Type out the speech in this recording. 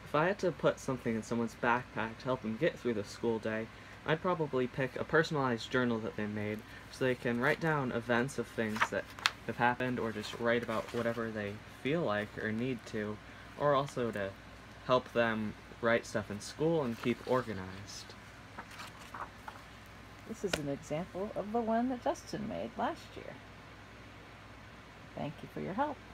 If I had to put something in someone's backpack to help them get through the school day, I'd probably pick a personalized journal that they made so they can write down events of things that have happened or just write about whatever they feel like or need to, or also to help them write stuff in school and keep organized. This is an example of the one that Justin made last year. Thank you for your help.